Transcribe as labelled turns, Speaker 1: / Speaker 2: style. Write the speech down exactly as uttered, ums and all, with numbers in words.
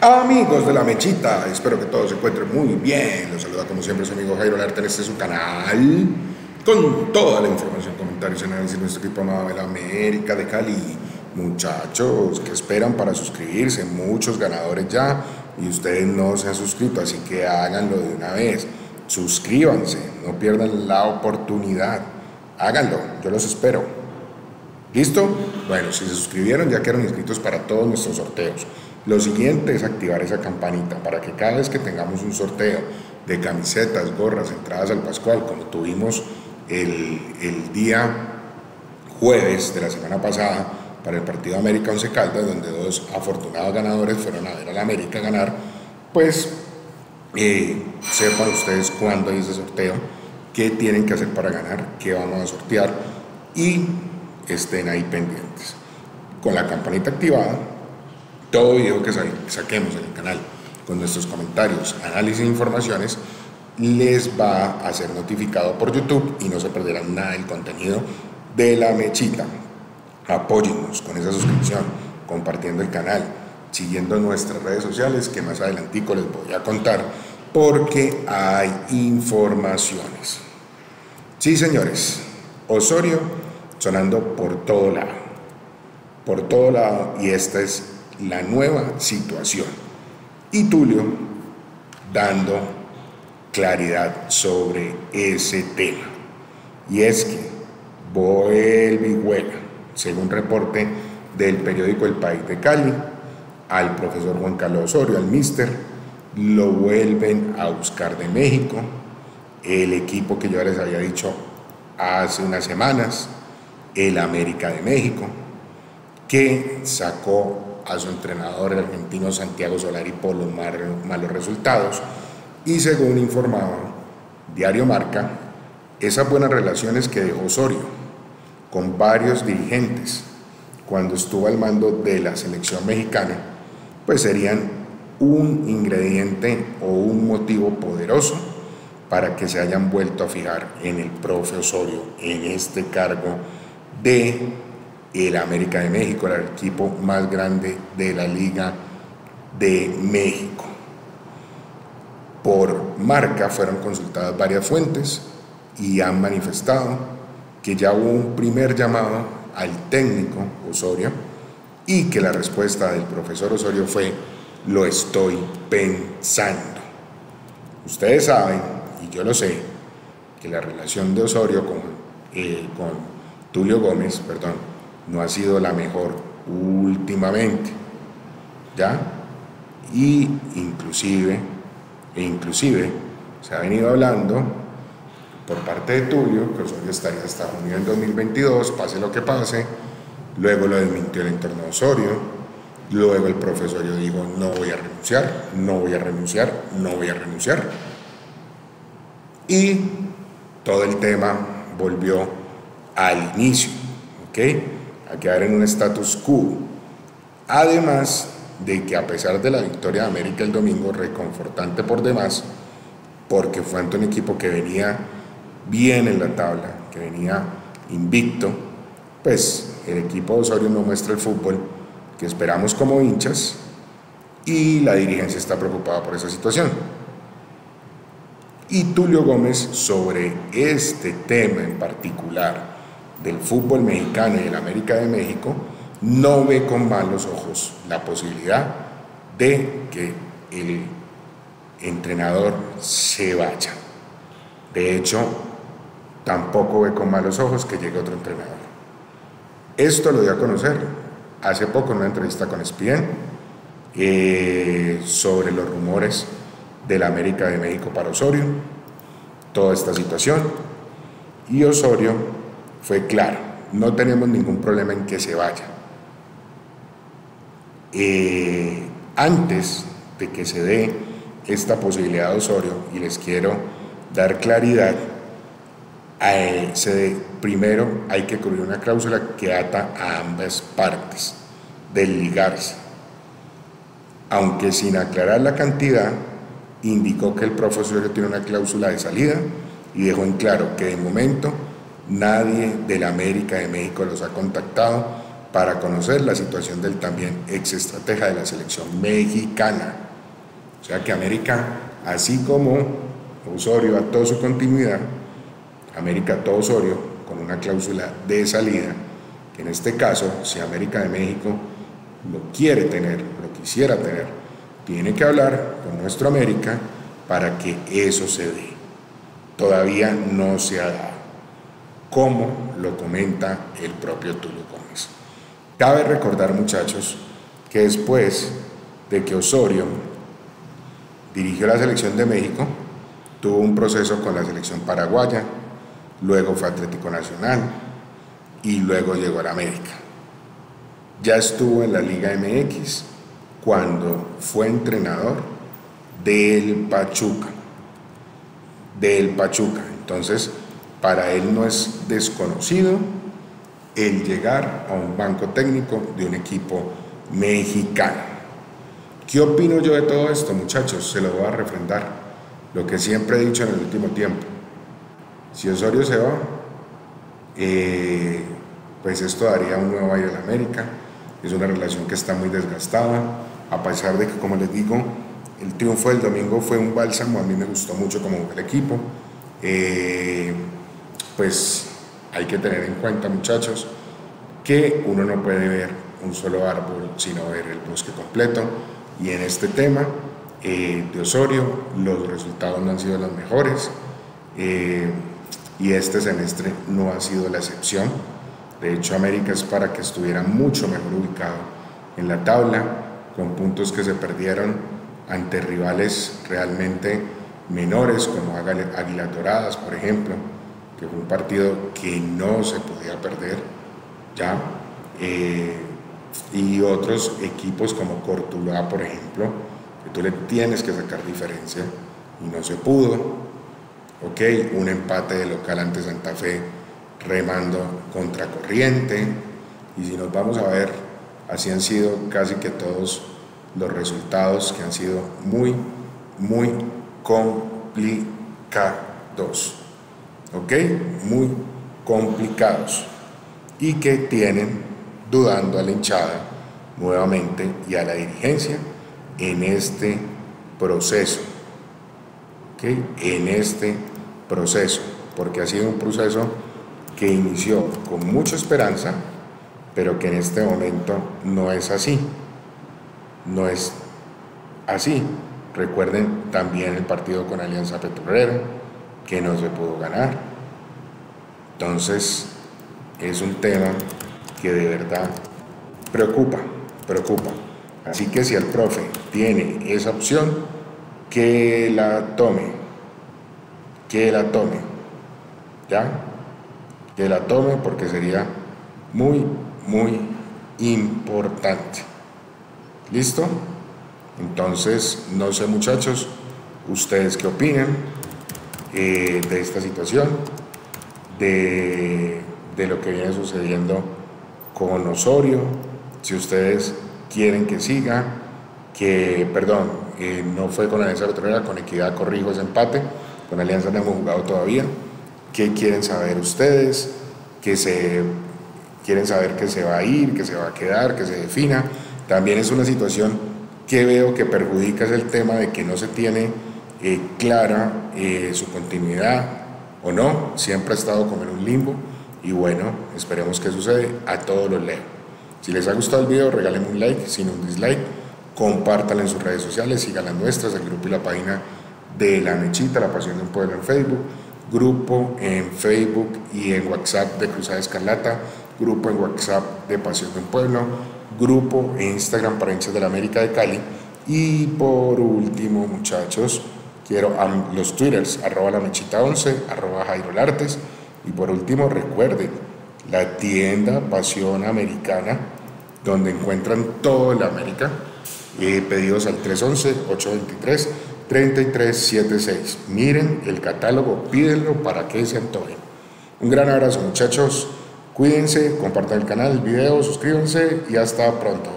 Speaker 1: Amigos de La Mechita, espero que todos se encuentren muy bien. Los saluda como siempre su amigo Jairo Larte en este su canal, con toda la información, comentarios y análisis de nuestro equipo amado de la América de Cali. Muchachos, ¿qué esperan para suscribirse? Muchos ganadores ya y ustedes no se han suscrito, así que háganlo de una vez. Suscríbanse, no pierdan la oportunidad. Háganlo, yo los espero. ¿Listo? Bueno, si se suscribieron ya quedaron inscritos para todos nuestros sorteos. Lo siguiente es activar esa campanita para que cada vez que tengamos un sorteo de camisetas, gorras, entradas al Pascual, como tuvimos el, el día jueves de la semana pasada para el partido América Once Caldas, donde dos afortunados ganadores fueron a ver a la América ganar, pues eh, sepan ustedes cuándo hay ese sorteo, qué tienen que hacer para ganar, qué vamos a sortear y estén ahí pendientes. Con la campanita activada, todo video que saquemos en el canal con nuestros comentarios, análisis e informaciones les va a ser notificado por YouTube y no se perderán nada del contenido de La Mechita. Apóyennos con esa suscripción, compartiendo el canal, siguiendo nuestras redes sociales que más adelantico les voy a contar porque hay informaciones. Sí, señores, Osorio sonando por todo lado, por todo lado, y esta es la nueva situación. Y Tulio dando claridad sobre ese tema. Y es que vuelve y juega, según reporte del periódico El País de Cali, al profesor Juan Carlos Osorio, al míster, lo vuelven a buscar de México. El equipo que yo les había dicho hace unas semanas, el América de México, que sacó a su entrenador, el argentino Santiago Solari, por los malos resultados. Y según informaba Diario Marca, esas buenas relaciones que dejó Osorio con varios dirigentes cuando estuvo al mando de la selección mexicana, pues serían un ingrediente o un motivo poderoso para que se hayan vuelto a fijar en el profe Osorio en este cargo de el América de México, el equipo más grande de la Liga de México. Por Marca fueron consultadas varias fuentes y han manifestado que ya hubo un primer llamado al técnico Osorio y que la respuesta del profesor Osorio fue: lo estoy pensando. Ustedes saben, y yo lo sé, que la relación de Osorio con, eh, con Tulio Gómez, perdón, no ha sido la mejor últimamente, ¿ya? Y inclusive, e inclusive se ha venido hablando por parte de Tulio que Osorio estaría hasta junio del dos mil veintidós, pase lo que pase. Luego lo desmintió el entorno de Osorio, luego el profesor dijo: no voy a renunciar, no voy a renunciar, no voy a renunciar. Y todo el tema volvió al inicio, ¿ok? A quedar en un status quo, además de que a pesar de la victoria de América el domingo, reconfortante por demás, porque fue ante un equipo que venía bien en la tabla, que venía invicto, pues el equipo de Osorio no muestra el fútbol que esperamos como hinchas y la dirigencia está preocupada por esa situación. Y Tulio Gómez, sobre este tema en particular del fútbol mexicano y el América de México, no ve con malos ojos la posibilidad de que el entrenador se vaya. De hecho, tampoco ve con malos ojos que llegue otro entrenador. Esto lo dio a conocer hace poco en una entrevista con E S P N eh, sobre los rumores del América de México para Osorio, toda esta situación, y Osorio fue claro: no tenemos ningún problema en que se vaya. Eh, antes de que se dé esta posibilidad de Osorio, y les quiero dar claridad, eh, se dé, primero hay que cubrir una cláusula que ata a ambas partes del ligarse. Aunque sin aclarar la cantidad, indicó que el profesor tiene una cláusula de salida y dejó en claro que de momento nadie de la América de México los ha contactado para conocer la situación del también ex estratega de la selección mexicana. O sea que América, así como Osorio ató su continuidad, América ató Osorio con una cláusula de salida, que en este caso, si América de México lo quiere tener, lo quisiera tener, tiene que hablar con nuestro América para que eso se dé. Todavía no se ha dado, como lo comenta el propio Tulio Gómez. Cabe recordar, muchachos, que después de que Osorio dirigió la selección de México, tuvo un proceso con la selección paraguaya, luego fue Atlético Nacional y luego llegó a la América. Ya estuvo en la Liga M X cuando fue entrenador del Pachuca, del Pachuca. Entonces, para él no es desconocido el llegar a un banco técnico de un equipo mexicano. ¿Qué opino yo de todo esto, muchachos? Se lo voy a refrendar. Lo que siempre he dicho en el último tiempo. Si Osorio se va, eh, pues esto daría un nuevo aire a la América. Es una relación que está muy desgastada, a pesar de que, como les digo, el triunfo del domingo fue un bálsamo. A mí me gustó mucho cómo jugó el equipo. Eh, pues hay que tener en cuenta, muchachos, que uno no puede ver un solo árbol sino ver el bosque completo. Y en este tema eh, de Osorio, los resultados no han sido los mejores. Eh, y este semestre no ha sido la excepción. De hecho, América es para que estuviera mucho mejor ubicado en la tabla, con puntos que se perdieron ante rivales realmente menores, como Águilas Doradas, por ejemplo, que fue un partido que no se podía perder, ¿ya? Eh, y otros equipos como Cortuluá, por ejemplo, que tú le tienes que sacar diferencia y no se pudo. Ok, un empate de local ante Santa Fe remando contra corriente. Y si nos vamos a ver, así han sido casi que todos los resultados, que han sido muy, muy complicados. Ok, muy complicados, y que tienen dudando a la hinchada nuevamente y a la dirigencia en este proceso. ¿Okay? En este proceso, porque ha sido un proceso que inició con mucha esperanza, pero que en este momento no es así, no es así. Recuerden también el partido con Alianza Petrolera, que no se pudo ganar. Entonces, es un tema que de verdad preocupa, preocupa. Así que si el profe tiene esa opción, que la tome, que la tome, ¿ya? Que la tome, porque sería muy, muy importante. ¿Listo? Entonces, no sé, muchachos, ¿ustedes qué opinan eh, de esta situación? De, de lo que viene sucediendo con Osorio, si ustedes quieren que siga, que, perdón, eh, no fue con Alianza Petrolera, con Equidad corrijo ese empate, con Alianza no hemos jugado todavía. ¿Qué quieren saber ustedes? ¿Que se, quieren saber que se va a ir, que se va a quedar, que se defina? También es una situación que veo que perjudica, es el tema de que no se tiene eh, clara eh, su continuidad o no, siempre ha estado como en un limbo, y bueno, esperemos que sucede. A todos los leo. Si les ha gustado el video, regálenme un like, sin un dislike, compártanlo en sus redes sociales, sigan las nuestras, el grupo y la página de La Mechita, La Pasión de un Pueblo en Facebook, grupo en Facebook y en WhatsApp de Cruzada Escarlata, grupo en WhatsApp de Pasión de un Pueblo, grupo en Instagram para hinchas de la América de Cali, y por último, muchachos, quiero um, los twitters, arroba la mechita once, arroba Jairo Lartes, y por último, recuerden, la tienda Pasión Americana, donde encuentran todo en la América, eh, pedidos al tres once, ocho veintitrés, treinta y tres setenta y seis. Miren el catálogo, pídenlo para que se antojen. Un gran abrazo, muchachos, cuídense, compartan el canal, el video, suscríbanse y hasta pronto.